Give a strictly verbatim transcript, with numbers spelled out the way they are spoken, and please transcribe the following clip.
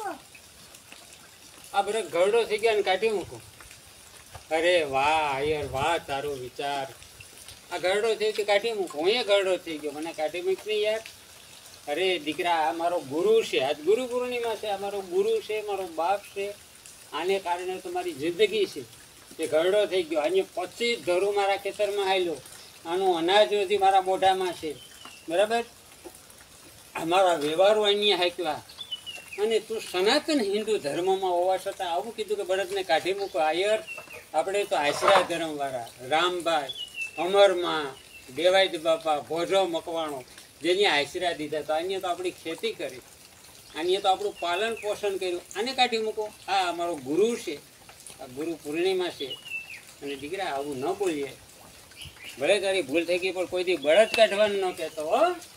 આ બધા ઘરડો થઈ ગયા ને કાઢી મૂકો. અરે વાહ આયર વાહ, તારો વિચાર. આ ઘરડો થઈ કે કાઢી મૂકો. હું એ ઘરડો થઈ ગયો, મને કાઢી મૂક નહીં યાર. અરે દીકરા, આ મારો ગુરુ છે, આજ ગુરુ પૂર્ણિમા છે, આ મારો ગુરુ છે, મારો બાપ છે. આને કારણે તો મારી જિંદગી છે એ ઘરડો થઈ ગયો. આને પચીસ ધરું મારા ખેતરમાં આવેલો, આનું અનાજ નથી મારા મોઢામાં છે, બરાબર. અમારા વ્યવહારો અહીંયા હાંકવા, અને તું સનાતન હિન્દુ ધર્મમાં હોવા છતાં આવું કીધું કે બળદને કાઢી મૂકો. આયર, આપણે તો આશરા ધર્મવાળા રામભાઈ, અમરમાં, દેવાયત બાપા, ભોજો મકવાણો જેની આશરા દીધા, તો અહીંયા તો આપણી ખેતી કરી, અહીંયા તો આપણું પાલન પોષણ કર્યું. આને કાઢી મૂકો. આ અમારો ગુરુ છે, આ ગુરુ પૂર્ણિમા છે. અને દીકરા આવું ન બોલીએ. ભલે તારી ભૂલ થઈ ગઈ, પણ કોઈ દી બળદ કાઢવાનું ન કહેતો હો.